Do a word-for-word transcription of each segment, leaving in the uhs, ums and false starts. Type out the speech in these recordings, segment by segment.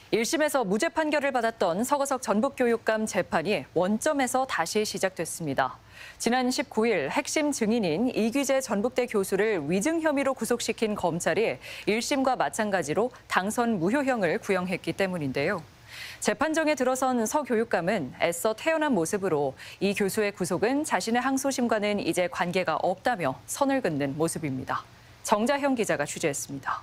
일 심에서 무죄 판결을 받았던 서거석 전북교육감 재판이 원점에서 다시 시작됐습니다. 지난 십구 일 핵심 증인인 이규재 전북대 교수를 위증 혐의로 구속시킨 검찰이 일 심과 마찬가지로 당선 무효형을 구형했기 때문인데요. 재판정에 들어선 서 교육감은 애써 태연한 모습으로 이 교수의 구속은 자신의 항소심과는 이제 관계가 없다며 선을 긋는 모습입니다. 정자형 기자가 취재했습니다.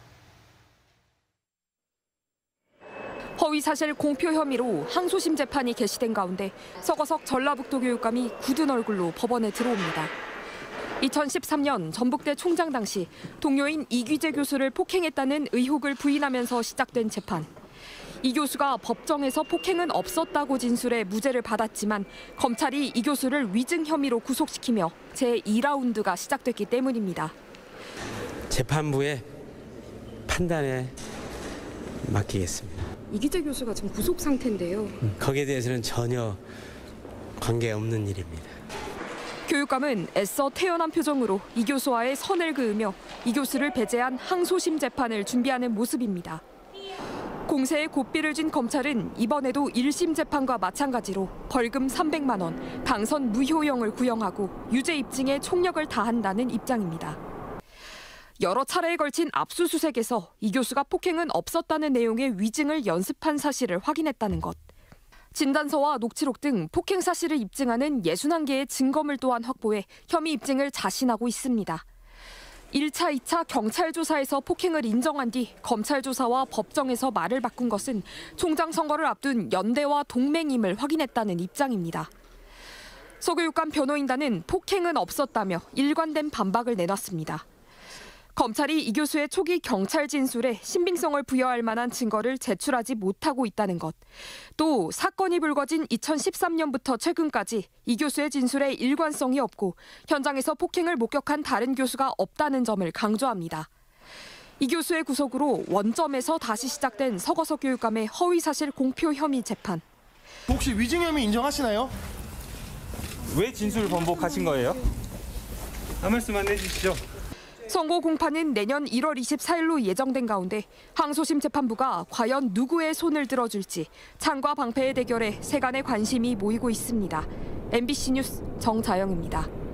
허위사실 공표 혐의로 항소심 재판이 개시된 가운데 서거석 전라북도 교육감이 굳은 얼굴로 법원에 들어옵니다. 이천십삼 년 전북대 총장 당시 동료인 이규재 교수를 폭행했다는 의혹을 부인하면서 시작된 재판. 이 교수가 법정에서 폭행은 없었다고 진술해 무죄를 받았지만 검찰이 이 교수를 위증 혐의로 구속시키며 제이 라운드가 시작됐기 때문입니다. 재판부의 판단에 맡기겠습니다. 이규재 교수가 지금 구속 상태인데요. 거기에 대해서는 전혀 관계없는 일입니다. 교육감은 애써 태연한 표정으로 이 교수와의 선을 그으며 이 교수를 배제한 항소심 재판을 준비하는 모습입니다. 공세에 고삐를 쥔 검찰은 이번에도 일 심 재판과 마찬가지로 벌금 삼백만 원, 당선 무효형을 구형하고 유죄 입증에 총력을 다한다는 입장입니다. 여러 차례에 걸친 압수수색에서 이 교수가 폭행은 없었다는 내용의 위증을 연습한 사실을 확인했다는 것. 진단서와 녹취록 등 폭행 사실을 입증하는 육십일 개의 증거물 또한 확보해 혐의 입증을 자신하고 있습니다. 일 차, 이 차 경찰 조사에서 폭행을 인정한 뒤 검찰 조사와 법정에서 말을 바꾼 것은 총장 선거를 앞둔 연대와 동맹임을 확인했다는 입장입니다. 서 교육감 변호인단은 폭행은 없었다며 일관된 반박을 내놨습니다. 검찰이 이 교수의 초기 경찰 진술에 신빙성을 부여할 만한 증거를 제출하지 못하고 있다는 것. 또 사건이 불거진 이천십삼 년부터 최근까지 이 교수의 진술에 일관성이 없고 현장에서 폭행을 목격한 다른 교수가 없다는 점을 강조합니다. 이 교수의 구속으로 원점에서 다시 시작된 서거석 교육감의 허위사실 공표 혐의 재판. 혹시 위증 혐의 인정하시나요? 왜 진술 번복하신 거예요? 한 말씀만 해주시죠. 선고 공판은 내년 일월 이십사일로 예정된 가운데 항소심 재판부가 과연 누구의 손을 들어줄지 창과 방패의 대결에 세간의 관심이 모이고 있습니다. 엠비씨 뉴스 정자영입니다.